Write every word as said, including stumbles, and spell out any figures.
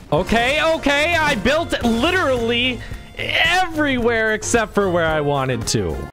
Okay, okay, I built literally everywhere except for where I wanted to.